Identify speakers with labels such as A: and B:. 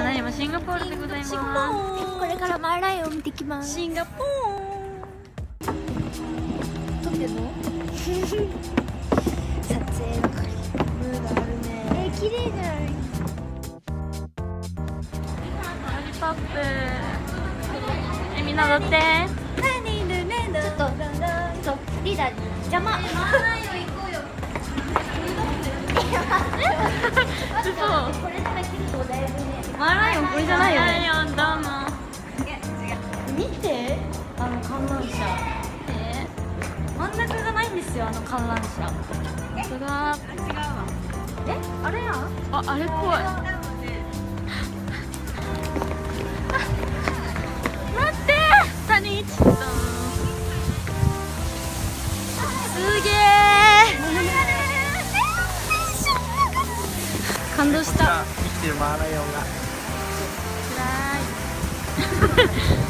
A: だいまシンガポールでございます。
B: これからマーライオンを見てきます。
A: シンガポール
B: 撮ってんの撮影係ムードあるね。綺麗じゃない。
A: ロリポップみんな乗って。
B: ちょっとリーダー邪魔。
A: 嘘。
B: これだけ結構だいぶね。
A: マーライオンこれじゃないよね。マーライオンどうも。
B: 見て観覧車。
A: 真ん中がないんですよ、観覧車。本当だ。
B: あれやん。
A: あれっぽい。待って、下に行っちゃった。すげえ。感動した。
C: 生きてるマーライオンが。
A: つらい。